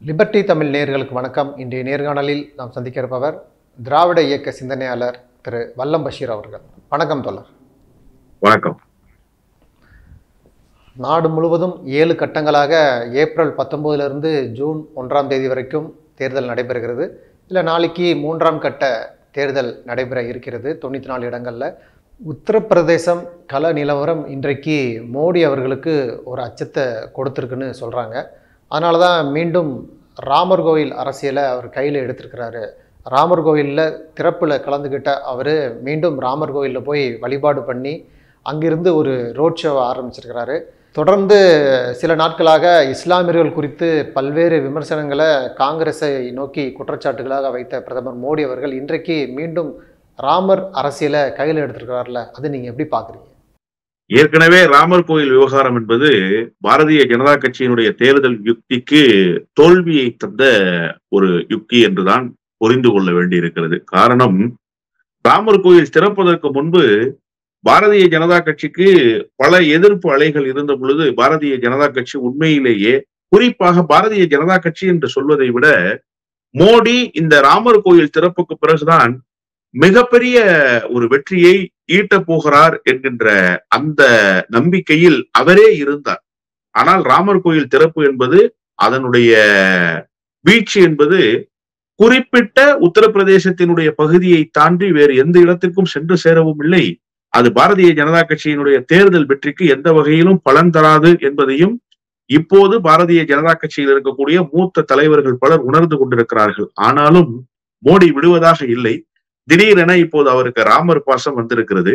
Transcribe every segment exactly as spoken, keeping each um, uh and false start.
Liberty Tamil நேயர்களுக்கு வணக்கம். இன்றைய நேர்காணலில் நாம் சந்திக்க இருப்பவர் திராவிட இயக்க சிந்தனையாளர் திரு வல்லம் பஷீர் அவர்கள். வணக்கம் தோழர். வணக்கம். நாடு முழுவதும் ஏழு கட்டங்களாக ஏப்ரல் பத்தொன்பதிலிருந்து ஜூன் ஒன்றாம் தேதி வரைக்கும் தேர்தல் நடைபெறுகிறது. இல்லை, நாளைக்கு மூன்றாம் கட்ட தேர்தல் நடைபெற இருக்கிறது தொண்ணூற்றி நாலு இடங்களில். உத்தரப்பிரதேசம் கள நிலவரம் இன்றைக்கு மோடி அவர்களுக்கு ஒரு அச்சத்தை கொடுத்துருக்குன்னு சொல்கிறாங்க. அதனால தான் மீண்டும் ராமர் கோவில் அரசியலை அவர் கையில் எடுத்திருக்கிறாரு. ராமர் கோவிலில் திறப்பில் கலந்துக்கிட்ட அவர் மீண்டும் ராமர் கோவிலில் போய் வழிபாடு பண்ணி அங்கிருந்து ஒரு ரோட் ஷோவை ஆரம்பிச்சிருக்கிறாரு. தொடர்ந்து சில நாட்களாக இஸ்லாமியர்கள் குறித்து பல்வேறு விமர்சனங்களை காங்கிரஸை நோக்கி குற்றச்சாட்டுகளாக வைத்த பிரதமர் மோடி அவர்கள் இன்றைக்கு மீண்டும் ராமர் அரசியலை கையில் எடுத்திருக்கிறார்ல, அது நீங்கள் எப்படி பார்க்குறீங்க? ஏற்கனவே ராமர் கோயில் விவகாரம் என்பது பாரதிய ஜனதா கட்சியினுடைய தேர்தல் யுக்திக்கு தோல்வியை தந்த ஒரு யுக்தி என்றுதான் புரிந்து கொள்ள வேண்டியிருக்கிறது. காரணம், ராமர் கோயில் திறப்பதற்கு முன்பு பாரதிய ஜனதா கட்சிக்கு பல எதிர்ப்பு அலைகள் இருந்த பொழுது பாரதிய ஜனதா கட்சி உண்மையிலேயே, குறிப்பாக பாரதிய ஜனதா கட்சி என்று சொல்வதை விட மோடி இந்த ராமர் கோயில் திறப்புக்கு பிறகுதான் மிகப்பெரிய ஒரு வெற்றியை ஈட்டப் போகிறார் என்கின்ற அந்த நம்பிக்கையில் அவரே இருந்தார். ஆனால் ராமர் கோயில் திறப்பு என்பது, அதனுடைய வீழ்ச்சி என்பது குறிப்பிட்ட உத்தரப்பிரதேசத்தினுடைய பகுதியை தாண்டி வேறு எந்த இடத்திற்கும் சென்று சேரவும் இல்லை. அது பாரதிய ஜனதா கட்சியினுடைய தேர்தல் வெற்றிக்கு எந்த வகையிலும் பலன் தராது என்பதையும் இப்போது பாரதிய ஜனதா கட்சியில் இருக்கக்கூடிய மூத்த தலைவர்கள் பலர் உணர்ந்து கொண்டிருக்கிறார்கள். ஆனாலும் மோடி விடுவதாக இல்லை. திடீரென இப்போது அவருக்கு ராமர் பாசம் வந்திருக்கிறது.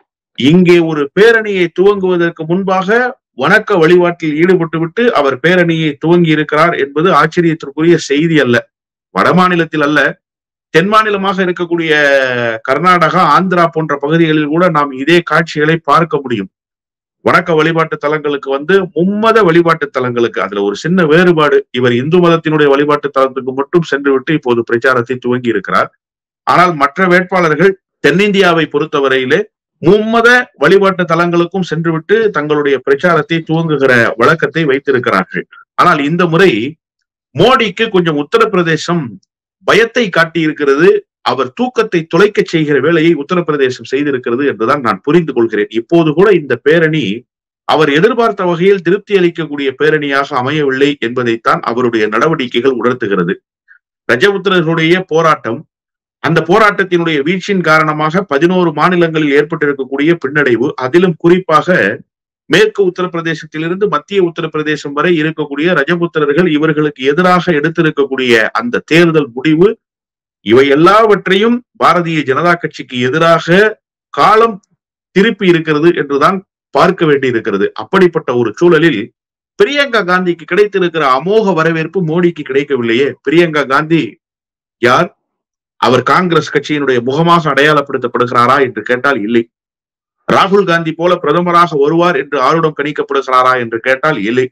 இங்கே ஒரு பேரணியை துவங்குவதற்கு முன்பாக வணக்க வழிபாட்டில் ஈடுபட்டு விட்டு அவர் பேரணியை துவங்கி இருக்கிறார் என்பது ஆச்சரியத்திற்குரிய செய்தி அல்ல. வட மாநிலத்தில் அல்ல, தென் மாநிலமாக இருக்கக்கூடிய கர்நாடகா, ஆந்திரா போன்ற பகுதிகளில் கூட நாம் இதே காட்சிகளை பார்க்க முடியும். வணக்க வழிபாட்டு தலங்களுக்கு வந்து மும்மத வழிபாட்டு தலங்களுக்கு அதுல ஒரு சின்ன வேறுபாடு. இவர் இந்து மதத்தினுடைய வழிபாட்டு தலத்துக்கு மட்டும் சென்று விட்டு இப்போது பிரச்சாரத்தை துவங்கி இருக்கிறார். ஆனால் மற்ற வேட்பாளர்கள் தென்னிந்தியாவை பொறுத்தவரையிலே மும்மத வழிபாட்டு தலங்களுக்கும் சென்றுவிட்டு தங்களுடைய பிரச்சாரத்தை துவங்குகிற வழக்கத்தை வைத்திருக்கிறார்கள். ஆனால் இந்த முறை மோடிக்கு கொஞ்சம் உத்தரப்பிரதேசம் பயத்தை காட்டி இருக்கிறது. அவர் தூக்கத்தை துளைக்க செய்கிற வேலையை உத்தரப்பிரதேசம் செய்திருக்கிறது என்றுதான் நான் புரிந்து கொள்கிறேன். இப்போது கூட இந்த பேரணி அவர் எதிர்பார்த்த வகையில் திருப்தி அளிக்கக்கூடிய பேரணியாக அமையவில்லை என்பதைத்தான் அவருடைய நடவடிக்கைகள் உணர்த்துகிறது. ரஜபுத்திரர்களுடைய போராட்டம், அந்த போராட்டத்தினுடைய வீழ்ச்சியின் காரணமாக பதினோரு மாநிலங்களில் ஏற்பட்டிருக்கக்கூடிய பின்னடைவு, அதிலும் குறிப்பாக மேற்கு உத்தரப்பிரதேசத்திலிருந்து மத்திய உத்தரப்பிரதேசம் வரை இருக்கக்கூடிய ரஜபுத்திரர்கள் இவர்களுக்கு எதிராக எடுத்திருக்கக்கூடிய அந்த தேர்தல் முடிவு, இவை எல்லாவற்றையும் பாரதிய ஜனதா கட்சிக்கு எதிராக காலம் திருப்பி இருக்கிறது என்றுதான் பார்க்க வேண்டி இருக்கிறது. அப்படிப்பட்ட ஒரு சூழலில் பிரியங்கா காந்திக்கு கிடைத்திருக்கிற அமோக வரவேற்பு மோடிக்கு கிடைக்கவில்லையே. பிரியங்கா காந்தி யார்? அவர் காங்கிரஸ் கட்சியினுடைய முகமாக அடையாளப்படுத்தப்படுகிறாரா என்று கேட்டால் இல்லை. ராகுல் காந்தி போல பிரதமராக வருவார் என்று ஆருடம் கணிக்கப்படுகிறாரா என்று கேட்டால் இல்லை.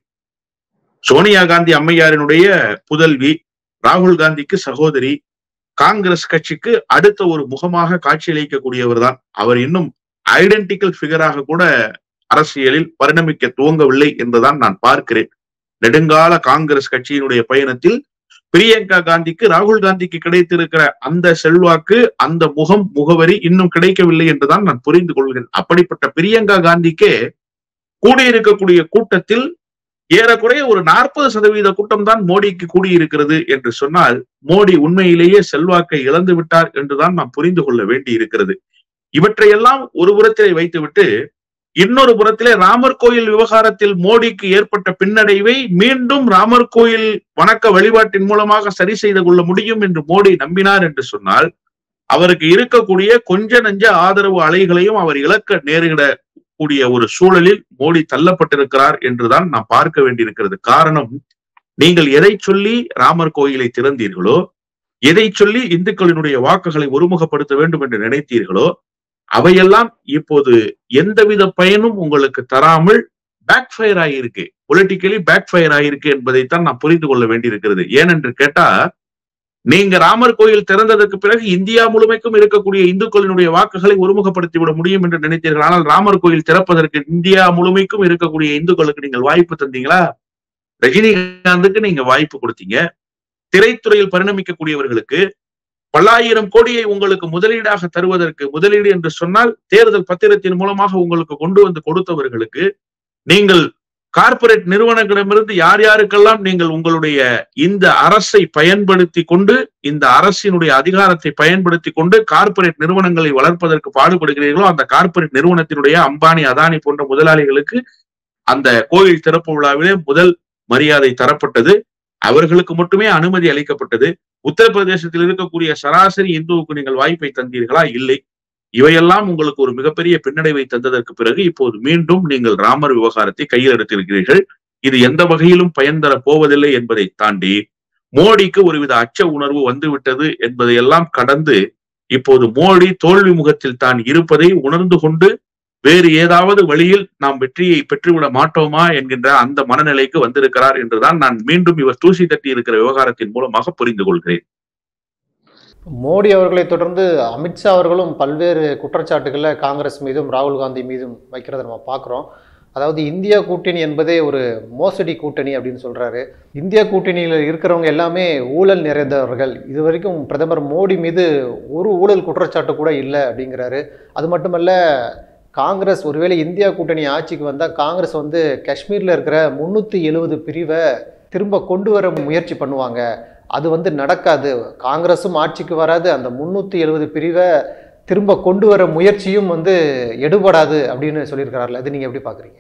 சோனியா காந்தி அம்மையாரினுடைய புதல்வி, ராகுல் காந்திக்கு சகோதரி, காங்கிரஸ் கட்சிக்கு அடுத்த ஒரு முகமாக காட்சியளிக்கக்கூடியவர் தான். அவர் இன்னும் ஐடென்டிக்கல் பிகராக கூட அரசியலில் பரிணமிக்க துவங்கவில்லை என்றுதான் நான் பார்க்கிறேன். நெடுங்கால காங்கிரஸ் கட்சியினுடைய பயணத்தில் பிரியங்கா காந்திக்கு ராகுல் காந்திக்கு கிடைத்திருக்கிற அந்த செல்வாக்கு, அந்த முகம், முகவரி இன்னும் கிடைக்கவில்லை என்றுதான் நான் புரிந்து கொள்கிறேன். அப்படிப்பட்ட பிரியங்கா காந்திக்கே கூடியிருக்கக்கூடிய கூட்டத்தில் ஏறக்குறைய ஒரு நாற்பது சதவீத கூட்டம் தான் மோடிக்கு கூடியிருக்கிறது என்று சொன்னால் மோடி உண்மையிலேயே செல்வாக்கை இழந்து விட்டார் என்றுதான் நாம் புரிந்து கொள்ள வேண்டி இருக்கிறது. இவற்றையெல்லாம் ஒரு புறத்திலே வைத்துவிட்டு இன்னொரு புறத்திலே ராமர் கோயில் விவகாரத்தில் மோடிக்கு ஏற்பட்ட பின்னடைவை மீண்டும் ராமர் கோயில் வணக்க வழிபாட்டின் மூலமாக சரி செய்து கொள்ள முடியும் என்று மோடி நம்பினார் என்று சொன்னால் அவருக்கு இருக்கக்கூடிய கொஞ்ச நஞ்ச ஆதரவு அலைகளையும் அவர் இழக்க நேரிடக்கூடிய ஒரு சூழலில் மோடி தள்ளப்பட்டிருக்கிறார் என்றுதான் நாம் பார்க்க வேண்டியிருக்கிறது. காரணம், நீங்கள் எதை சொல்லி ராமர் கோயிலை திறந்தீர்களோ, எதை சொல்லி இந்துக்களினுடைய வாக்குகளை ஒருமுகப்படுத்த வேண்டும் என்று நினைத்தீர்களோ, அவையெல்லாம் இப்போது எந்தவித பயனும் உங்களுக்கு தராமல் பேக் ஃபயர் ஆகியிருக்கு, பொலிட்டிக்கலி பேக் ஃபயர் ஆகியிருக்கு என்பதைத்தான் நான் புரிந்து கொள்ள வேண்டியிருக்கிறது. ஏனென்று கேட்டா, நீங்க ராமர் கோயில் திறந்ததற்கு பிறகு இந்தியா முழுமைக்கும் இருக்கக்கூடிய இந்துக்களினுடைய வாக்குகளை ஒருமுகப்படுத்தி விட முடியும் என்று நினைத்தீர்கள். ஆனால் ராமர் கோயில் திறப்பதற்கு இந்தியா முழுமைக்கும் இருக்கக்கூடிய இந்துக்களுக்கு நீங்கள் வாய்ப்பு தந்தீங்களா? ரஜினிகாந்துக்கு நீங்க வாய்ப்பு கொடுத்தீங்க, திரைத்துறையில் பரிணமிக்கக்கூடியவர்களுக்கு பல்லாயிரம் கோடியை உங்களுக்கு முதலீடாக தருவதற்கு, முதலீடு என்று சொன்னால் தேர்தல் பத்திரத்தின் மூலமாக உங்களுக்கு கொண்டு வந்து கொடுத்தவர்களுக்கு, நீங்கள் கார்ப்பரேட் நிறுவனங்களிடமிருந்து யார் யாருக்கெல்லாம் நீங்கள் உங்களுடைய இந்த அரசை பயன்படுத்தி கொண்டு, இந்த அரசினுடைய அதிகாரத்தை பயன்படுத்தி கொண்டு கார்ப்பரேட் நிறுவனங்களை வளர்ப்பதற்கு பாடுபடுகிறீர்களோ, அந்த கார்ப்பரேட் நிறுவனத்தினுடைய அம்பானி, அதானி போன்ற முதலாளிகளுக்கு அந்த கோயில் திறப்பு விழாவிலே முதல் மரியாதை தரப்பட்டது. அவர்களுக்கு மட்டுமே அனுமதி அளிக்கப்பட்டது. உத்தரப்பிரதேசத்தில் இருக்கக்கூடிய சராசரி இந்துவுக்கு நீங்கள் வாய்ப்பை தந்தீர்களா? இல்லை. இவையெல்லாம் உங்களுக்கு ஒரு மிகப்பெரிய பின்னடைவை தந்ததற்கு பிறகு இப்போது மீண்டும் நீங்கள் ராமர் விவகாரத்தை கையில் எடுத்திருக்கிறீர்கள். இது எந்த வகையிலும் பயன் தர போவதில்லை என்பதை தாண்டி மோடிக்கு ஒருவித அச்ச உணர்வு வந்துவிட்டது என்பதையெல்லாம் கடந்து இப்போது மோடி தோல்வி முகத்தில் தான் இருப்பதை உணர்ந்து கொண்டு வேறு ஏதாவது வழியில் நாம் வெற்றியை பெற்றுவிட மாட்டோமா என்கின்ற அந்த மனநிலைக்கு வந்திருக்கிறார் என்றுதான் நான் மீண்டும் இவர் தூசி தட்டி இருக்கிற விவகாரத்தின் மூலமாக புரிந்து கொள்கிறேன். மோடி அவர்களை தொடர்ந்து அமித்ஷா அவர்களும் பல்வேறு குற்றச்சாட்டுகளை காங்கிரஸ் மீதும் ராகுல் காந்தி மீதும் வைக்கிறத நம்ம பார்க்குறோம். அதாவது இந்தியா கூட்டணி என்பதே ஒரு மோசடி கூட்டணி அப்படின்னு சொல்றாரு. இந்தியா கூட்டணியில் இருக்கிறவங்க எல்லாமே ஊழல் நிறைந்தவர்கள். இது வரைக்கும் பிரதமர் மோடி மீது ஒரு ஊழல் குற்றச்சாட்டு கூட இல்லை அப்படிங்கிறாரு. அது மட்டுமல்ல, காங்கிரஸ் ஒருவேளை இந்தியா கூட்டணி ஆட்சிக்கு வந்தால் காங்கிரஸ் வந்து காஷ்மீரில் இருக்கிற முந்நூற்றி எழுபது பிரிவை திரும்ப கொண்டு வர முயற்சி பண்ணுவாங்க. அது வந்து நடக்காது. காங்கிரஸும் ஆட்சிக்கு வராது. அந்த முந்நூற்றி எழுபது பிரிவை திரும்ப கொண்டு வர முயற்சியும் வந்து எடுபடாது அப்படின்னு சொல்லியிருக்கிறார்கள். அது நீங்க எப்படி பாக்குறீங்க?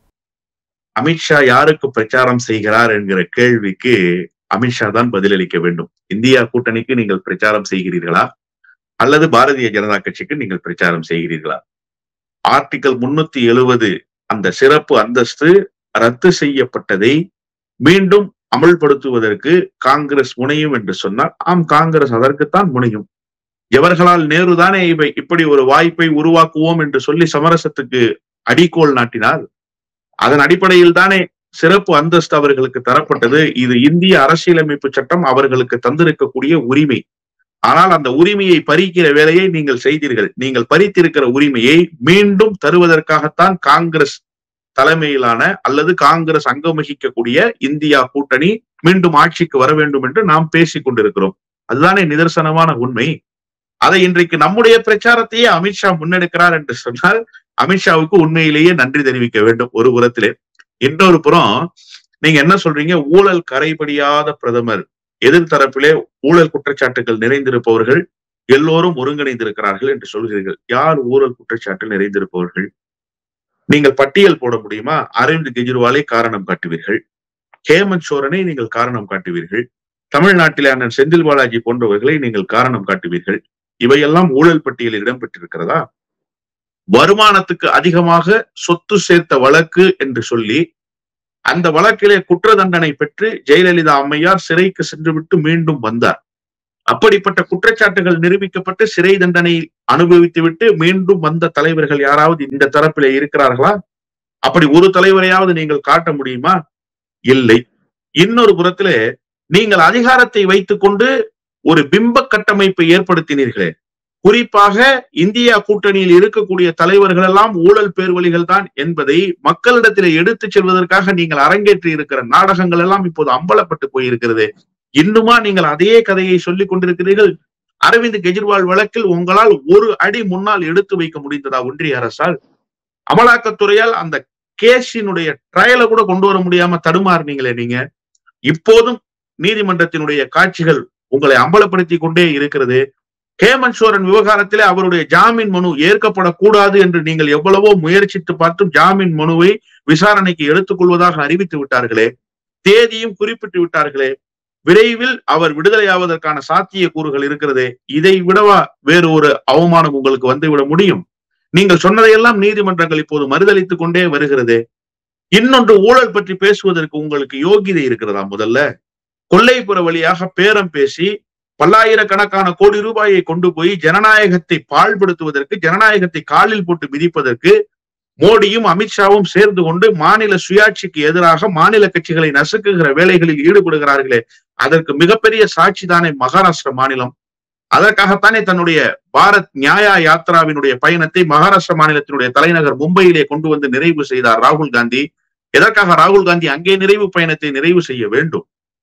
அமித்ஷா யாருக்கு பிரச்சாரம் செய்கிறார் என்கிற கேள்விக்கு அமித்ஷா தான் பதிலளிக்க வேண்டும். இந்தியா கூட்டணிக்கு நீங்கள் பிரச்சாரம் செய்கிறீர்களா அல்லது பாரதிய ஜனதா கட்சிக்கு நீங்கள் பிரச்சாரம் செய்கிறீர்களா? ஆர்டிகல் முன்னூத்தி எழுபது அந்த சிறப்பு அந்தஸ்து ரத்து செய்யப்பட்டதை மீண்டும் அமல்படுத்துவதற்கு காங்கிரஸ் முனையும் என்று சொன்னால், ஆம், காங்கிரஸ் அதற்குத்தான் முனையும். ஜவஹர்லால் நேரு தானே இவை இப்படி ஒரு வாய்ப்பை உருவாக்குவோம் என்று சொல்லி சமரசத்துக்கு அடிக்கோல் நாட்டினார். அதன் அடிப்படையில் தானே சிறப்பு அந்தஸ்து அவர்களுக்கு தரப்பட்டது. இது இந்திய அரசியலமைப்பு சட்டம் அவர்களுக்கு தந்திருக்கக்கூடிய உரிமை. ஆனால் அந்த உரிமையை பறிக்கிற வேலையை நீங்கள் செய்தீர்கள். நீங்கள் பறித்திருக்கிற உரிமையை மீண்டும் தருவதற்காகத்தான் காங்கிரஸ் தலைமையிலான அல்லது காங்கிரஸ் அங்கம் வகிக்கக்கூடிய இந்தியா கூட்டணி மீண்டும் ஆட்சிக்கு வர வேண்டும் என்று நாம் பேசிக் கொண்டிருக்கிறோம். அதுதானே நிதர்சனமான உண்மை. அதை இன்றைக்கு நம்முடைய பிரச்சாரத்தையே அமித்ஷா முன்னெடுக்கிறார் என்று சொன்னால் அமித்ஷாவுக்கு உண்மையிலேயே நன்றி தெரிவிக்க வேண்டும் ஒரு புறத்திலே. இன்னொரு புறம் நீங்க என்ன சொல்றீங்க? ஊழல் கரைபடியாத பிரதமர், எதிர்த்தரப்பிலே ஊழல் குற்றச்சாட்டுகள் நிறைந்திருப்பவர்கள் எல்லோரும் ஒருங்கிணைந்திருக்கிறார்கள் என்று சொல்கிறீர்கள். யார் ஊழல் குற்றச்சாட்டில் நிறைந்திருப்பவர்கள்? நீங்கள் பட்டியல் போட முடியுமா? அரவிந்த் கெஜ்ரிவாலை காரணம் காட்டுவீர்கள், ஹேமந்த் சோரனை நீங்கள் காரணம் காட்டுவீர்கள், தமிழ்நாட்டிலே அண்ணன் செந்தில் பாலாஜி போன்றவர்களை நீங்கள் காரணம் காட்டுவீர்கள். இவையெல்லாம் ஊழல் பட்டியலில் இடம்பெற்றிருக்கிறதா? வருமானத்துக்கு அதிகமாக சொத்து சேர்த்த வழக்கு என்று சொல்லி அந்த வழக்கிலே குற்ற தண்டனை பெற்று ஜெயலலிதா அம்மையார் சிறைக்கு சென்றுவிட்டு மீண்டும் வந்தார். அப்படிப்பட்ட குற்றச்சாட்டுகள் நிரூபிக்கப்பட்டு சிறை தண்டனை அனுபவித்து விட்டு மீண்டும் வந்த தலைவர்கள் யாராவது இந்த தரப்பிலே இருக்கிறார்களா? அப்படி ஒரு தலைவரையாவது நீங்கள் காட்ட முடியுமா? இல்லை. இன்னொரு புறத்திலே நீங்கள் அதிகாரத்தை வைத்துக் கொண்டு ஒரு பிம்ப கட்டமைப்பை ஏற்படுத்தினீர்களே. குறிப்பாக இந்தியா கூட்டணியில் இருக்கக்கூடிய தலைவர்கள் எல்லாம் ஊழல் பேர்வழிகள் தான் என்பதை மக்களிடத்திலே எடுத்துச் செல்வதற்காக நீங்கள் அரங்கேற்றி இருக்கிற நாடகங்கள் எல்லாம் இப்போது அம்பலப்பட்டு போயிருக்கிறது. இன்னுமா நீங்கள் அதே கதையை சொல்லிக் கொண்டிருக்கிறீர்கள்? அரவிந்த் கெஜ்ரிவால் வழக்கில் உங்களால் ஒரு அடி முன்னால் எடுத்து வைக்க முடிந்ததா ஒன்றிய அரசால்? அமலாக்கத்துறையால் அந்த கேஸினுடைய ட்ரையலை கூட கொண்டு வர முடியாம தடுமாறுனீங்களே நீங்க. இப்போதும் நீதிமன்றத்தினுடைய காட்சிகள் உங்களை அம்பலப்படுத்தி கொண்டே இருக்கிறது. ஹேமந்த் சோரன் விவகாரத்திலே அவருடைய ஜாமீன் மனு ஏற்கப்படக்கூடாது என்று நீங்கள் எவ்வளவோ முயற்சித்து பார்த்தும் ஜாமீன் மனுவை விசாரணைக்கு எடுத்துக் கொள்வதாக அறிவித்து விட்டார்களே, தேதியும் குறிப்பிட்டு விட்டார்களே. விரைவில் அவர் விடுதலையாவதற்கான சாத்திய கூறுகள் இருக்கிறது. இதை விடவா வேறு ஒரு அவமானம் உங்களுக்கு வந்துவிட முடியும்? நீங்கள் சொன்னதையெல்லாம் நீதிமன்றங்கள் இப்போது மறுதளித்துக் கொண்டே வருகிறது. இன்னொன்று, ஊழல் பற்றி பேசுவதற்கு உங்களுக்கு யோகிதை இருக்கிறதா? முதல்ல கொல்லைப்புற வழியாக பேரம் பேசி பல்லாயிரக்கணக்கான கோடி ரூபாயை கொண்டு போய் ஜனநாயகத்தை பாழ்படுத்துவதற்கு, ஜனநாயகத்தை காலில் போட்டு மிதிப்பதற்கு மோடியும் அமித்ஷாவும் சேர்ந்து கொண்டு மாநில சுயாட்சிக்கு எதிராக மாநில கட்சிகளை நசுக்குகிற வேலைகளில் ஈடுபடுகிறார்களே, அதற்கு மிகப்பெரிய சாட்சி தானே மகாராஷ்டிரா மாநிலம். அதற்காகத்தானே தன்னுடைய பாரத் நியாயா யாத்ராவினுடைய பயணத்தை மகாராஷ்டிரா மாநிலத்தினுடைய தலைநகர் மும்பையிலே கொண்டு வந்து நிறைவு செய்தார் ராகுல் காந்தி. எதற்காக ராகுல் காந்தி அங்கே நிறைவு பயணத்தை நிறைவு செய்ய வேண்டும்?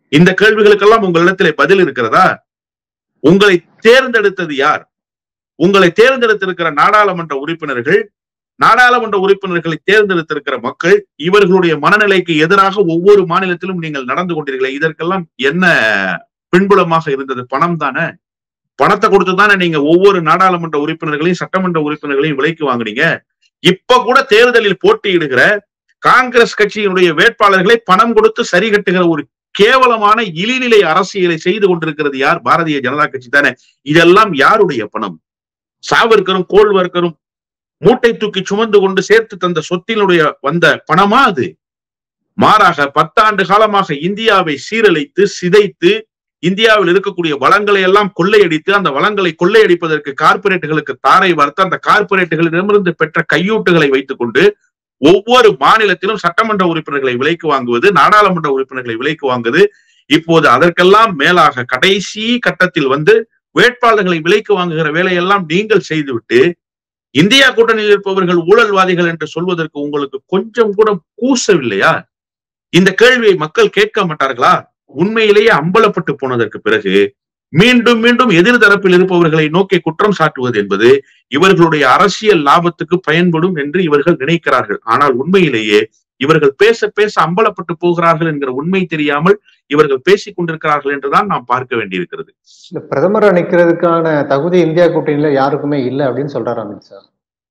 இந்த கேள்விகளுக்கெல்லாம் உங்களிடத்திலே பதில் இருக்கிறதா? உங்களை தேர்ந்தெடுத்தது யார்? உங்களை தேர்ந்தெடுத்திருக்கிற நாடாளுமன்ற உறுப்பினர்கள், நாடாளுமன்ற உறுப்பினர்களை தேர்ந்தெடுத்திருக்கிற மக்கள், இவர்களுடைய மனநிலைக்கு எதிராக ஒவ்வொரு மாநிலத்திலும் நீங்கள் நடந்து கொண்டீர்களே, இதற்கெல்லாம் என்ன பின்புலமாக இருந்தது? பணம் தானே. பணத்தை கொடுத்து தானே நீங்க ஒவ்வொரு நாடாளுமன்ற உறுப்பினர்களையும் சட்டமன்ற உறுப்பினர்களையும் விலைக்கு வாங்குறீங்க. இப்ப கூட தேர்தலில் போட்டியிடுகிற காங்கிரஸ் கட்சியினுடைய வேட்பாளர்களை பணம் கொடுத்து சரி கட்டுகிற ஒரு கேவலமான இழிநிலை அரசியலை செய்து கொண்டிருக்கிறது யார்? பாரதிய ஜனதா கட்சி தானே. இதெல்லாம் யாருடைய பணம்? சாவர்கரும் கோல்வர்கரும் மூட்டை தூக்கி சுமந்து கொண்டு சேர்த்து தந்த சொத்தினுடைய வந்த பணமா அது? மாறாக பத்தாண்டு காலமாக இந்தியாவை சீரழித்து சிதைத்து இந்தியாவில் இருக்கக்கூடிய வளங்களை எல்லாம் கொள்ளையடித்து அந்த வளங்களை கொள்ளையடிப்பதற்கு கார்பரேட்டுகளுக்கு தாரை வார்த்து அந்த கார்பரேட்டுகளிடமிருந்து பெற்ற கையூட்டுகளை வைத்துக் கொண்டு ஒவ்வொரு மாநிலத்திலும் சட்டமன்ற உறுப்பினர்களை விலைக்கு வாங்குவது, நாடாளுமன்ற உறுப்பினர்களை விலைக்கு வாங்குவது. இப்போது அதற்கெல்லாம் மேலாக கடைசி கட்டத்தில் வந்து வேட்பாளர்களை விலைக்கு வாங்குகிற வேலையெல்லாம் நீங்கள் செய்துவிட்டு இந்தியா கூட்டணியில் இருப்பவர்கள் ஊழல்வாதிகள் என்று சொல்வதற்கு உங்களுக்கு கொஞ்சம் கூட கூசவில்லையா? இந்த கேள்வியை மக்கள் கேட்க மாட்டார்களா? உண்மையிலேயே அம்பலப்பட்டு போனதற்கு பிறகு மீண்டும் மீண்டும் எதிர்தரப்பில் இருப்பவர்களை நோக்கி குற்றம் சாட்டுவது என்பது இவர்களுடைய அரசியல் லாபத்துக்கு பயன்படும் என்று இவர்கள் நினைக்கிறார்கள். ஆனால் உண்மையிலேயே இவர்கள் பேச பேச அம்பலப்பட்டு போகிறார்கள் என்கிற உண்மை தெரியாமல் இவர்கள் பேசிக் கொண்டிருக்கிறார்கள் என்றுதான் நாம் பார்க்க வேண்டியிருக்கிறது. இந்த பிரதமர் நிற்கிறதுக்கான தகுதி இந்தியா கூட்டணியில யாருக்குமே இல்லை அப்படின்னு சொல்றாரு அமித்ஷா.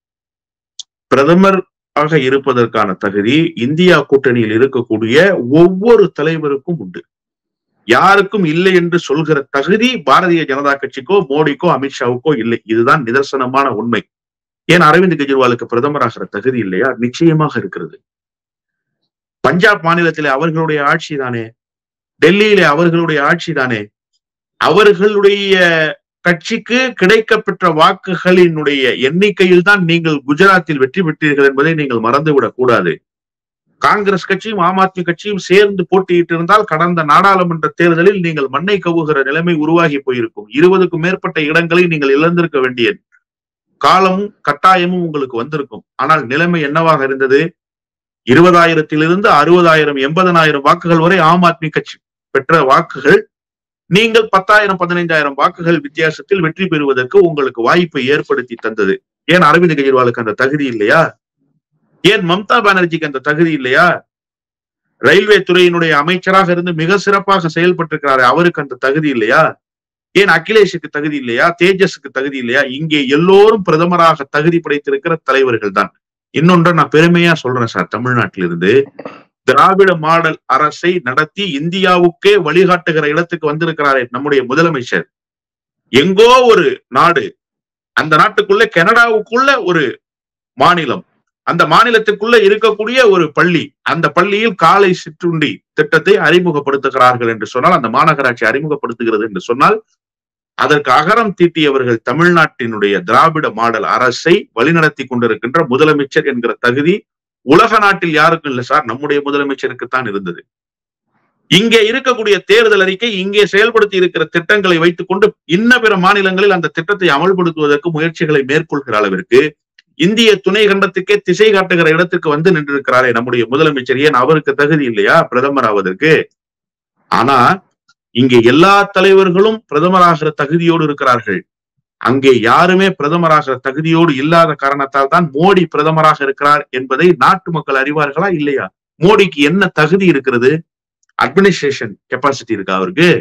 பிரதமர் ஆக இருப்பதற்கான தகுதி இந்தியா கூட்டணியில் இருக்கக்கூடிய ஒவ்வொரு தலைவருக்கும் உண்டு. யாருக்கும் இல்லை என்று சொல்கிற தகுதி பாரதிய ஜனதா கட்சிக்கோ மோடிக்கோ அமித்ஷாவுக்கோ இல்லை. இதுதான் நிதர்சனமான உண்மை. ஏன் அரவிந்த் கெஜ்ரிவாலுக்கு பிரதமராகிற தகுதி இல்லையா? நிச்சயமாக இருக்கிறது. பஞ்சாப் மாநிலத்திலே அவர்களுடைய ஆட்சி தானே, டெல்லியிலே அவர்களுடைய ஆட்சி தானே. அவர்களுடைய கட்சிக்கு கிடைக்கப்பெற்ற வாக்குகளினுடைய எண்ணிக்கையில் தான் நீங்கள் குஜராத்தில் வெற்றி பெற்றீர்கள் என்பதை நீங்கள் மறந்துவிடக் கூடாது. காங்கிரஸ் கட்சியும் ஆம் ஆத்மி கட்சியும் சேர்ந்து போட்டியிட்டு இருந்தால் கடந்த நாடாளுமன்ற தேர்தலில் நீங்கள் மண்ணை கவுகிற நிலைமை உருவாகி போயிருக்கும். இருபதுக்கும் மேற்பட்ட இடங்களை நீங்கள் இழந்திருக்க வேண்டிய காலமும் கட்டாயமும் உங்களுக்கு வந்திருக்கும். ஆனால் நிலைமை என்னவாக இருந்தது? இருபதாயிரத்திலிருந்து அறுபதாயிரம் எண்பதனாயிரம் வாக்குகள் வரை ஆம் ஆத்மி கட்சி பெற்ற வாக்குகள் நீங்கள் பத்தாயிரம் பதினைந்தாயிரம் வாக்குகள் வித்தியாசத்தில் வெற்றி பெறுவதற்கு உங்களுக்கு வாய்ப்பை ஏற்படுத்தி தந்தது. ஏன் அரவிந்த் கெஜ்ரிவாலுக்கு அந்த தகுதி இல்லையா? ஏன் மம்தா பானர்ஜிக்கு அந்த தகுதி இல்லையா? ரயில்வே துறையினுடைய அமைச்சராக இருந்து மிக சிறப்பாக செயல்பட்டிருக்கிறாரு, அவருக்கு அந்த தகுதி இல்லையா? ஏன் அகிலேஷுக்கு தகுதி இல்லையா? தேஜஸுக்கு தகுதி இல்லையா? இங்கே எல்லோரும் பிரதமராக தகுதி படைத்திருக்கிற தலைவர்கள் தான். இன்னொன்று நான் பெருமையா சொல்றேன் சார், தமிழ்நாட்டிலிருந்து திராவிட மாடல் அரசை நடத்தி இந்தியாவுக்கே வழிகாட்டுகிற இடத்துக்கு வந்திருக்கிறாரே நம்முடைய முதலமைச்சர். எங்கோ ஒரு நாடு, அந்த நாட்டுக்குள்ள கனடாவுக்குள்ள ஒரு மாநிலம், அந்த மாநிலத்துக்குள்ள இருக்கக்கூடிய ஒரு பள்ளி, அந்த பள்ளியில் காலை சிற்றுண்டி திட்டத்தை அறிமுகப்படுத்துகிறார்கள் என்று சொன்னால், அந்த மாநகராட்சி அறிமுகப்படுத்துகிறது என்று சொன்னால், அதற்கு அகரம் தீட்டியவர்கள் தமிழ்நாட்டினுடைய திராவிட மாடல் அரசை வழிநடத்தி கொண்டிருக்கின்ற முதலமைச்சர் என்கிற தகுதி உலக நாட்டில் யாருக்கும் இல்லை சார், நம்முடைய முதலமைச்சருக்குத்தான் இருந்தது. இங்கே இருக்கக்கூடிய தேர்தல் அறிக்கை, இங்கே செயல்படுத்தி இருக்கிற திட்டங்களை வைத்துக் கொண்டு இன்ன பிற மாநிலங்களில் அந்த திட்டத்தை அமல்படுத்துவதற்கு முயற்சிகளை மேற்கொள்கிற அளவிற்கு இந்திய துணை கண்டத்துக்கே திசை காட்டுகிற இடத்துக்கு வந்து நின்றிருக்கிறாரே நம்முடைய முதலமைச்சர். ஏன் அவருக்கு தகுதி இல்லையா பிரதமர் ஆவதற்கு? ஆனா இங்கே எல்லா தலைவர்களும் பிரதமராகிற தகுதியோடு இருக்கிறார்கள். அங்கே யாருமே பிரதமராகிற தகுதியோடு இல்லாத காரணத்தால் தான் மோடி பிரதமராக இருக்கிறார் என்பதை நாட்டு மக்கள் அறிவார்களா இல்லையா? மோடிக்கு என்ன தகுதி இருக்கிறது? அட்மினிஸ்ட்ரேஷன் கெப்பாசிட்டி இருக்கா அவருக்கு?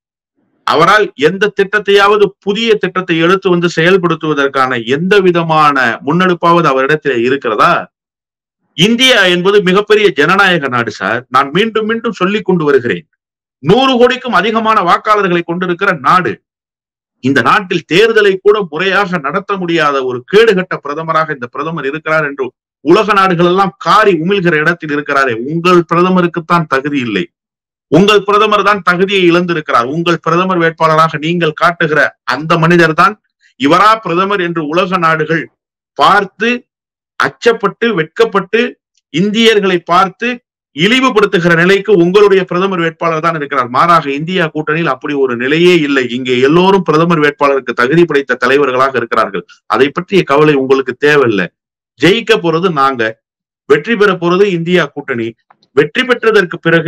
அவரால் எந்த திட்டத்தையாவது புதிய திட்டத்தை எடுத்து வந்து செயல்படுத்துவதற்கான எந்த விதமான முன்னெடுப்பாவது அவரிடத்தில் இருக்கிறதா? இந்தியா என்பது மிகப்பெரிய ஜனநாயக நாடு சார். நான் மீண்டும் மீண்டும் சொல்லிக் கொண்டு வருகிறேன். நூறு கோடிக்கும் அதிகமான வாக்காளர்களை கொண்டிருக்கிற நாடு. இந்த நாட்டில் தேர்தலை கூட முறையாக நடத்த முடியாத ஒரு கேடுகட்ட பிரதமராக இந்த பிரதமர் இருக்கிறார் என்று உலக நாடுகள் எல்லாம் காரி உமிழ்கிற இடத்தில் இருக்கிறாரே, உங்கள் பிரதமருக்குத்தான் தகுதி இல்லை. உங்கள் பிரதமர் தான் தகுதியை இழந்திருக்கிறார். உங்கள் பிரதமர் வேட்பாளராக நீங்கள் காட்டுகிற அந்த மனிதர் தான் இவரா பிரதமர் என்று உலக நாடுகள் பார்த்து அச்சப்பட்டு வெட்கப்பட்டு இந்தியர்களை பார்த்து இழிவுபடுத்துகிற நிலைக்கு உங்களுடைய பிரதமர் வேட்பாளர் தான் இருக்கிறார். மாறாக இந்தியா கூட்டணியில் அப்படி ஒரு நிலையே இல்லை. இங்கே எல்லோரும் பிரதமர் வேட்பாளருக்கு தகுதி படைத்த தலைவர்களாக இருக்கிறார்கள். அதை பற்றிய கவலை உங்களுக்கு தேவையில்லை. ஜெயிக்க போறது நாங்க, வெற்றி பெற போறது இந்தியா கூட்டணி. வெற்றி பெற்றதற்கு பிறகு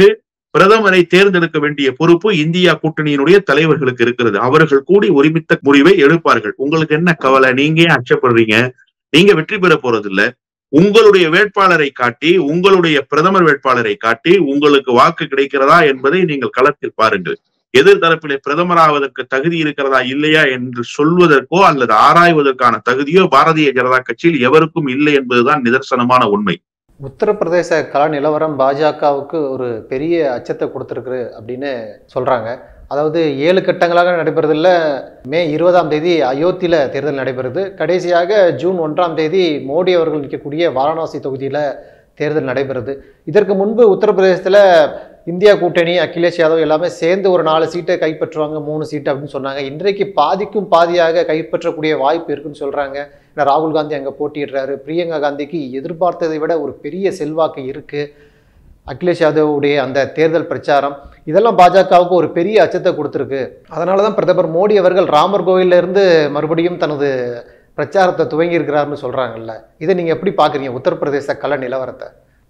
பிரதமரை தேர்ந்தெடுக்க வேண்டிய பொறுப்பு இந்தியா கூட்டணியினுடைய தலைவர்களுக்கு இருக்கிறது. அவர்கள் கூடி ஒருமித்த முடிவை எடுப்பார்கள். உங்களுக்கு என்ன கவலை? நீங்க ஏன் அச்சப்படுறீங்க? நீங்க வெற்றி பெற போறது இல்ல. உங்களுடைய வேட்பாளரை காட்டி, உங்களுடைய பிரதமர் வேட்பாளரை காட்டி உங்களுக்கு வாக்கு கிடைக்கிறதா என்பதை நீங்கள் களத்தில் பாருங்கள். எதிர்தரப்பிலே பிரதமராவதற்கு தகுதி இருக்கிறதா இல்லையா என்று சொல்வதற்கோ அல்லது ஆராய்வதற்கான தகுதியோ பாரதிய ஜனதா கட்சியில் எவருக்கும் இல்லை என்பதுதான் நிதர்சனமான உண்மை. உத்தரப்பிரதேச கள நிலவரம் பாஜகவுக்கு ஒரு பெரிய அச்சத்தை கொடுத்துருக்கு அப்படின்னு சொல்றாங்க. அதாவது ஏழு கட்டங்களாக நடைபெறதில்ல. மே இருபதாம் தேதி அயோத்தியில தேர்தல் நடைபெறுது. கடைசியாக ஜூன் ஒன்றாம் தேதி மோடி அவர்கள் நிற்கக்கூடிய வாரணாசி தொகுதியில தேர்தல் நடைபெறுது. இதற்கு முன்பு உத்தரப்பிரதேசத்துல இந்தியா கூட்டணி, அகிலேஷ் யாதவ் எல்லாமே சேர்ந்து ஒரு நாலு சீட்டை கைப்பற்றுவாங்க, மூணு சீட்டு அப்படின்னு சொன்னாங்க. இன்றைக்கு பாதிக்கும் பாதியாக கைப்பற்றக்கூடிய வாய்ப்பு இருக்குன்னு சொல்றாங்க. ஏன்னா ராகுல் காந்தி அங்கே போட்டியிடுறாரு. பிரியங்கா காந்திக்கு எதிர்பார்த்ததை விட ஒரு பெரிய செல்வாக்கு இருக்கு. அகிலேஷ் யாதவுடைய அந்த தேர்தல் பிரச்சாரம் இதெல்லாம் பாஜகவுக்கு ஒரு பெரிய அச்சத்தை கொடுத்துருக்கு. அதனால தான் பிரதமர் மோடி அவர்கள் ராமர் கோவில்ல இருந்து மறுபடியும் தனது பிரச்சாரத்தை துவங்கி இருக்கிறாருன்னு சொல்றாங்கல்ல. இதை நீங்க எப்படி பாக்குறீங்க உத்தரப்பிரதேச கள நிலவரத்தை?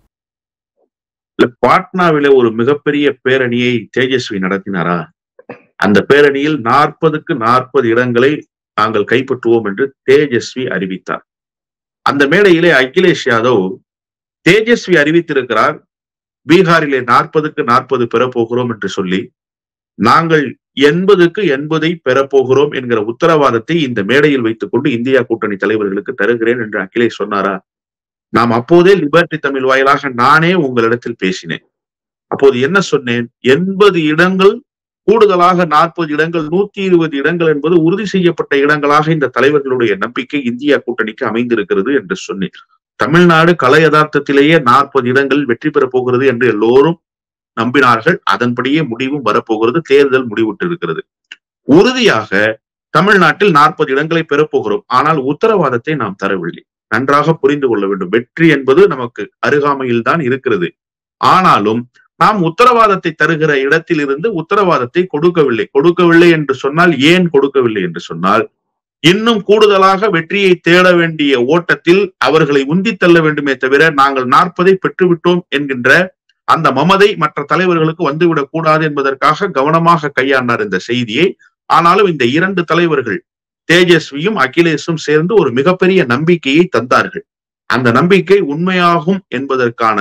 பாட்னாவில ஒரு மிகப்பெரிய பேரணியை தேஜஸ்வி நடத்தினாரா? அந்த பேரணியில் நாற்பதுக்கு நாற்பது இடங்களை நாங்கள் கைப்பற்றுவோம் என்று தேஜஸ்வி அறிவித்தார். அந்த மேடையிலே அகிலேஷ் யாதவ் தேஜஸ்வி அறிவித்திருக்கிறார் பீகாரிலே நாற்பதுக்கு நாற்பது பெறப்போகிறோம் என்று சொல்லி, நாங்கள் எண்பதுக்கு எண்பதை பெறப்போகிறோம் என்கிற உத்தரவாதத்தை இந்த மேடையில் வைத்துக் கொண்டு இந்தியா கூட்டணி தலைவர்களுக்கு தருகிறேன் என்று அகிலேஷ் சொன்னாரா? நாம் அப்போதே லிபர்டி தமிழ் வாயிலாக நானே உங்களிடத்தில் பேசினேன். அப்போது என்ன சொன்னேன்? எண்பது இடங்கள் கூடுதலாக நாற்பது இடங்கள், நூத்தி இருபது இடங்கள் என்பது உறுதி செய்யப்பட்ட இடங்களாக இந்த தலைவர்களுடைய நம்பிக்கை இந்தியா கூட்டணிக்கு அமைந்திருக்கிறது என்று சொன்னேன். தமிழ்நாடு கல யதார்த்தத்திலேயே நாற்பது இடங்கள் வெற்றி பெறப் போகிறது என்று எல்லோரும் நம்பினார்கள். அதன்படியே முடிவும் வரப்போகிறது. தேர்தல் முடிவுட்டு இருக்கிறது. உறுதியாக தமிழ்நாட்டில் நாற்பது இடங்களை பெறப்போகிறோம். ஆனால் உத்தரவாதத்தை நாம் தரவில்லை. நன்றாக புரிந்து கொள்ள வேண்டும். வெற்றி என்பது நமக்கு அருகாமையில் தான் இருக்கிறது. ஆனாலும் நாம் உத்தரவாதத்தை தருகிற இடத்தில் இருந்து உத்தரவாதத்தை கொடுக்கவில்லை. கொடுக்கவில்லை என்று சொன்னால் ஏன் கொடுக்கவில்லை என்று சொன்னால், இன்னும் கூடுதலாக வெற்றியை தேட வேண்டிய ஓட்டத்தில் அவர்களை உந்தி தள்ள வேண்டுமே தவிர, நாங்கள் நாற்பதை பெற்றுவிட்டோம் என்கின்ற அந்த மமதை மற்ற தலைவர்களுக்கு வந்துவிடக் கூடாது என்பதற்காக கவனமாக கையாண்டார் இந்த செய்தியை. ஆனாலும் இந்த இரண்டு தலைவர்கள் தேஜஸ்வியும் அகிலேஷும் சேர்ந்து ஒரு மிகப்பெரிய நம்பிக்கையை தந்தார்கள். அந்த நம்பிக்கை உண்மையாகும் என்பதற்கான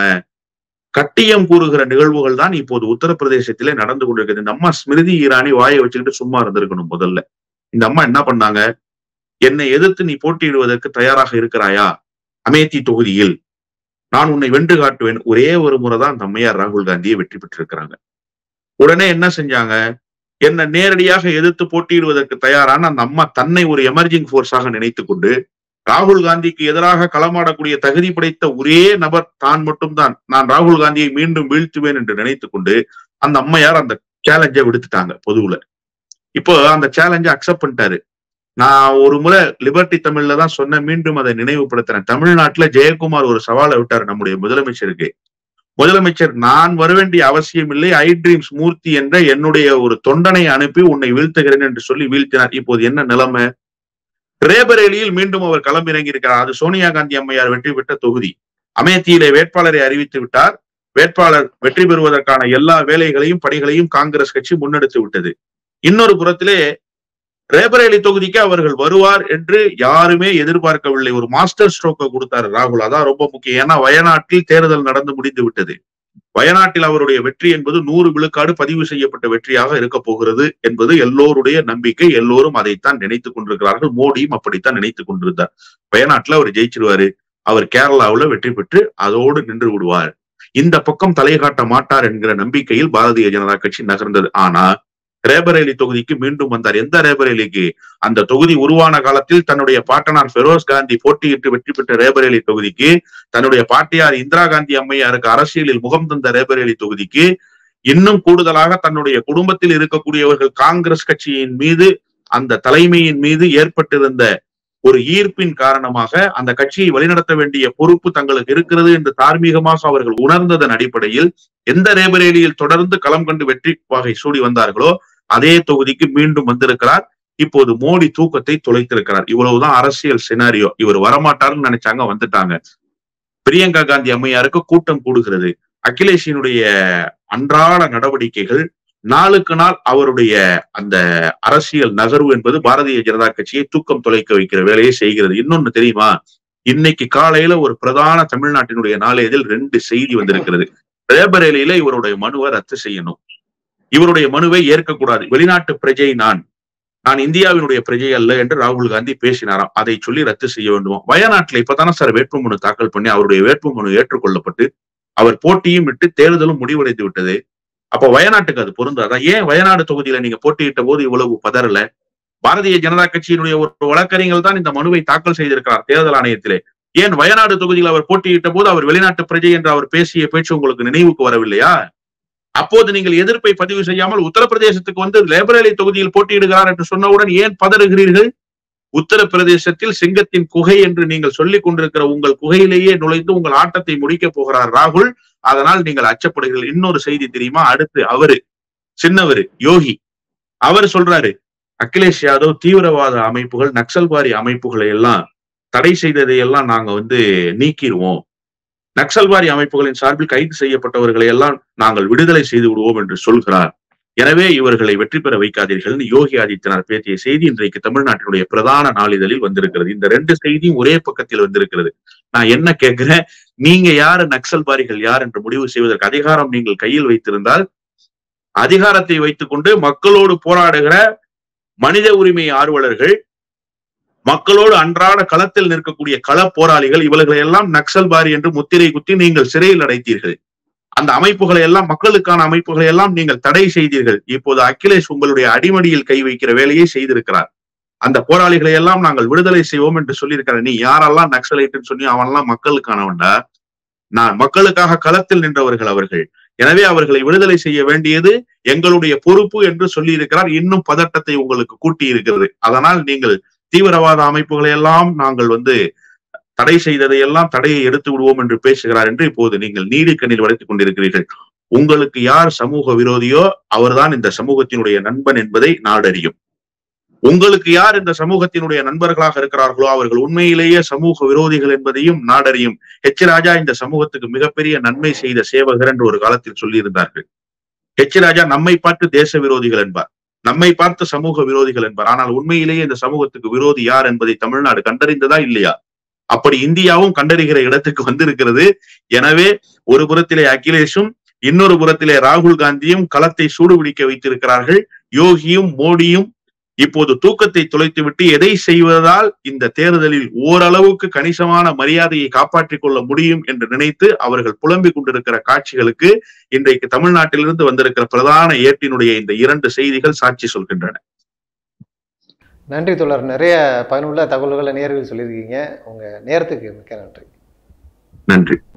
கட்டியம் கூறுகிற நிகழ்வுகள் தான் இப்போது உத்தரப்பிரதேசத்திலே நடந்து கொண்டிருக்கிறது. இந்த அம்மா ஸ்மிருதி ஈரானி வாயை வச்சுக்கிட்டு சும்மா இருந்திருக்கணும். முதல்ல இந்த அம்மா என்ன பண்ணாங்க? என்னை எதிர்த்து நீ போட்டியிடுவதற்கு தயாராக இருக்கிறாயா? அமேத்தி தொகுதியில் நான் உன்னை வென்று காட்டுவேன். ஒரே ஒரு முறைதான் அந்த அம்மையார் ராகுல் காந்தியை வெற்றி பெற்றிருக்கிறாங்க. உடனே என்ன செஞ்சாங்க? என்ன நேரடியாக எதிர்த்து போட்டியிடுவதற்கு தயாரான அந்த அம்மா தன்னை ஒரு எமர்ஜிங் போர்ஸாக நினைத்து கொண்டு ராகுல் காந்திக்கு எதிராக களமாடக்கூடிய தகுதி படைத்த ஒரே நபர் தான் மட்டும்தான், நான் ராகுல் காந்தியை மீண்டும் வீழ்த்துவேன் என்று நினைத்து கொண்டு அந்த அம்மையார் அந்த சேலஞ்சை விடுத்துட்டாங்க பொதுவுல. இப்போ அந்த சேலஞ்சை அக்செப்ட் பண்ணிட்டாரு. நான் ஒரு முறை லிபர்டி தமிழ்ல தான் சொன்ன, மீண்டும் அதை நினைவுபடுத்துறேன். தமிழ்நாட்டுல ஜெயக்குமார் ஒரு சவாலை விட்டார் நம்முடைய முதலமைச்சருக்கு. முதலமைச்சர், நான் வர வேண்டிய அவசியம் இல்லை, ஐ ட்ரீம்ஸ் மூர்த்தி என்ற என்னுடைய ஒரு தொண்டனை அனுப்பி உன்னை வீழ்த்துகிறேன் என்று சொல்லி வீழ்த்தினார். இப்போது என்ன நிலைமை? ரேபரேலியில் மீண்டும் அவர் களமிறங்கி இருக்கிறார். அது சோனியா காந்தி அம்மையார் வெற்றி பெற்ற தொகுதி. அமேத்தியிலே வேட்பாளரை அறிவித்து விட்டார். வேட்பாளர் வெற்றி பெறுவதற்கான எல்லா வேலைகளையும் பணிகளையும் காங்கிரஸ் கட்சி முன்னெடுத்து விட்டது. இன்னொரு புறத்திலே ரேபரேலி தொகுதிக்கு அவர்கள் வருவார் என்று யாருமே எதிர்பார்க்கவில்லை. ஒரு மாஸ்டர் ஸ்ட்ரோக்கை கொடுத்தாரு ராகுல். அதான் ரொம்ப முக்கியம். ஏன்னா வயநாட்டில் தேர்தல் நடந்து முடிந்து விட்டது. வயநாட்டில் அவருடைய வெற்றி என்பது நூறு விழுக்காடு பதிவு செய்யப்பட்ட வெற்றியாக இருக்க போகிறது என்பது எல்லோருடைய நம்பிக்கை. எல்லோரும் அதைத்தான் நினைத்துக் கொண்டிருக்கிறார்கள். மோடியும் அப்படித்தான் நினைத்துக் கொண்டிருந்தார். வயநாட்டுல அவர் ஜெயிச்சிருவாரு, அவர் கேரளாவுல வெற்றி பெற்று அதோடு நின்று விடுவார், இந்த பக்கம் தலை காட்ட மாட்டார் என்கிற நம்பிக்கையில் பாரதிய ஜனதா கட்சி நகர்ந்தது. ஆனா ரேபரேலி தொகுதிக்கு மீண்டும் வந்தார். எந்த ரேபரேலிக்கு? அந்த தொகுதி உருவான காலத்தில் தன்னுடைய பாட்டனார் பெரோஸ் காந்தி போட்டியிட்டு வெற்றி பெற்ற ரேபரேலி தொகுதிக்கு, தன்னுடைய பாட்டியார் இந்திரா காந்தி அம்மையாருக்கு அரசியலில் முகம் தந்த ரேபரேலி தொகுதிக்கு, இன்னும் கூடுதலாக தன்னுடைய குடும்பத்தில் இருக்கக்கூடியவர்கள் காங்கிரஸ் கட்சியின் மீது, அந்த தலைமையின் மீது ஏற்பட்டிருந்த ஒரு ஈர்ப்பின் காரணமாக அந்த கட்சியை வழிநடத்த வேண்டிய பொறுப்பு தங்களுக்கு இருக்கிறது என்று தார்மீகமாக அவர்கள் உணர்ந்ததன் அடிப்படையில் எந்த ரேபரேலியில் தொடர்ந்து களம் கண்டு வெற்றி வாகை சூடி வந்தார்களோ அதே தொகுதிக்கு மீண்டும் வந்திருக்கிறார். இப்போது மோடி தூக்கத்தை தொலைத்திருக்கிறார். இவ்வளவுதான் அரசியல் சினாரியோ. இவர் வரமாட்டாருன்னு நினைச்சாங்க, வந்துட்டாங்க. பிரியங்கா காந்தி அம்மையாருக்கு கூட்டம் கூடுகிறது. அகிலேஷினுடைய அன்றாட நடவடிக்கைகள் நாளுக்கு நாள் அவருடைய அந்த அரசியல் நகர்வு என்பது பாரதிய ஜனதா கட்சியை தூக்கம் தொலைக்க வைக்கிற வேலையை செய்கிறது. இன்னொன்னு தெரியுமா, இன்னைக்கு காலையில ஒரு பிரதான தமிழ்நாட்டினுடைய நாளேதில் ரெண்டு செய்தி வந்திருக்கிறது. ரேபரேலியில இவருடைய மனுவை ரத்து செய்யணும், இவருடைய மனுவை ஏற்கக்கூடாது, வெளிநாட்டு பிரஜை நான் நான் இந்தியாவினுடைய பிரஜை அல்ல என்று ராகுல் காந்தி பேசினாராம். அதை சொல்லி ரத்து செய்ய வேண்டுமா? வயநாட்டுல இப்பதானே சார் வேட்புமனு தாக்கல் பண்ணி அவருடைய வேட்புமனு ஏற்றுக்கொள்ளப்பட்டு அவர் போட்டியும் விட்டு தேர்தலும் முடிவடைந்து விட்டது. அப்ப வயநாட்டுக்கு அது பொருந்தாதான்? ஏன் வயநாடு தொகுதியில நீங்க போட்டியிட்ட போது இவ்வளவு பதறல? பாரதிய ஜனதா கட்சியினுடைய ஒரு வழக்கறிஞர் தான் இந்த மனுவை தாக்கல் செய்திருக்கிறார் தேர்தல் ஆணையத்திலே. ஏன் வயநாடு தொகுதியில் அவர் போட்டியிட்ட போது அவர் வெளிநாட்டு பிரஜை என்று அவர் பேசிய பேச்சு உங்களுக்கு நினைவுக்கு வரவில்லையா? அப்போது நீங்கள் எதிர்ப்பை பதிவு செய்யாமல் உத்தரப்பிரதேசத்துக்கு வந்து ரேபரேலி தொகுதியில் போட்டியிடுகிறார் என்று சொன்னவுடன் ஏன் பதறுகிறீர்கள்? உத்தரப்பிரதேசத்தில் சிங்கத்தின் குகை என்று நீங்கள் சொல்லிக் கொண்டிருக்கிற உங்கள் குகையிலேயே நுழைந்து உங்கள் ஆட்டத்தை முடிக்க போகிறார் ராகுல். அதனால் நீங்கள் அச்சப்படுகிறீர்கள். இன்னொரு செய்தி தெரியுமா? அடுத்து அவரு சின்னவரு யோகி அவர் சொல்றாரு, அகிலேஷ் யாதவ் தீவிரவாத அமைப்புகள் நக்சல்வாரி அமைப்புகளை எல்லாம் தடை செய்ததை எல்லாம் நாங்க வந்து நீக்கிடுவோம், நக்சல்வாரி அமைப்புகளின் சார்பில் கைது செய்யப்பட்டவர்களை எல்லாம் நாங்கள் விடுதலை செய்து விடுவோம் என்று சொல்கிறார். எனவே இவர்களை வெற்றி பெற வைக்காதீர்கள் யோகி ஆதித்யநாத் பேசிய செய்தி இன்றைக்கு தமிழ்நாட்டினுடைய பிரதான நாளிதழில் வந்திருக்கிறது. இந்த ரெண்டு செய்தியும் ஒரே பக்கத்தில் வந்திருக்கிறது. நான் என்ன கேட்கிறேன், நீங்க யாரு நக்சல்வாரிகள் யார் என்று முடிவு செய்வதற்கு அதிகாரம் நீங்கள் கையில் வைத்திருந்தால் அதிகாரத்தை வைத்துக் கொண்டு மக்களோடு போராடுகிற மனித உரிமை ஆர்வலர்கள், மக்களோடு அன்றாட களத்தில் நிற்கக்கூடிய கள போராளிகள், இவர்களை எல்லாம் நக்சல்வாரி என்று முத்திரை குத்தி நீங்கள் சிறையில் அடைத்தீர்கள். அந்த அமைப்புகளை எல்லாம் மக்களுக்கான அமைப்புகளை எல்லாம் நீங்கள் தடை செய்தீர்கள். இப்போது அகிலேஷ் உங்களுடைய அடிமடியில் கை வைக்கிற வேலையை செய்திருக்கிறார். அந்த போராளிகளை எல்லாம் நாங்கள் விடுதலை செய்வோம் என்று சொல்லியிருக்கிறார். நீ யாரெல்லாம் நக்சலைட்டுன்னு சொன்னி அவனெல்லாம் மக்களுக்கானவன்டா. நான் மக்களுக்காக களத்தில் நின்றவர்கள் அவர்கள். எனவே அவர்களை விடுதலை செய்ய வேண்டியது எங்களுடைய பொறுப்பு என்று சொல்லி இருக்கிறார். இன்னும் பதட்டத்தை உங்களுக்கு கூட்டி இருக்கிறது. அதனால் நீங்கள் தீவிரவாத அமைப்புகளை எல்லாம் நாங்கள் வந்து தடை செய்ததை எல்லாம் தடையை எடுத்து விடுவோம் என்று பேசுகிறார் என்று இப்போது நீங்கள் நீதிக்கண்ணில் வளைத்துக் கொண்டிருக்கிறீர்கள். உங்களுக்கு யார் சமூக விரோதியோ அவர்தான் இந்த சமூகத்தினுடைய நண்பன் என்பதை நாடறியும். உங்களுக்கு யார் இந்த சமூகத்தினுடைய நண்பர்களாக இருக்கிறார்களோ அவர்கள் உண்மையிலேயே சமூக விரோதிகள் என்பதையும் நாடறியும். ஹெச் ராஜா இந்த சமூகத்துக்கு மிகப்பெரிய நன்மை செய்த சேவகர் என்று ஒரு காலத்தில் சொல்லியிருந்தார்கள். ஹெச் ராஜா நம்மை பார்த்து தேச விரோதிகள் என்பார், நம்மை பார்த்து சமூக விரோதிகள் என்பார். ஆனால் உண்மையிலேயே இந்த சமூகத்துக்கு விரோதி யார் என்பதை தமிழ்நாடு கண்டறிந்ததா இல்லையா? அப்படி இந்தியாவும் கண்டறிகிற இடத்துக்கு வந்திருக்கிறது. எனவே ஒரு புறத்திலே அகிலேஷும் இன்னொரு புறத்திலே ராகுல் காந்தியும் களத்தை சூடுபிடிக்க வைத்திருக்கிறார்கள். யோகியும் மோடியும் இப்போது தூக்கத்தை தொலைத்துவிட்டு எதை செய்வதால் இந்த தேர்தலில் ஓரளவுக்கு கணிசமான மரியாதையை காப்பாற்றிக் கொள்ள முடியும் என்று நினைத்து அவர்கள் புலம்பிக் கொண்டிருக்கிற காட்சிகளுக்கு இன்றைக்கு தமிழ்நாட்டிலிருந்து வந்திருக்கிற பிரதான ஏட்டினுடைய இந்த இரண்டு செய்திகள் சாட்சி சொல்கின்றன. நன்றி தோழர். நிறைய பயனுள்ள தகவல்களை நேரில் சொல்லியிருக்கீங்க. உங்க நேரத்துக்கு மிக்க நன்றி. நன்றி.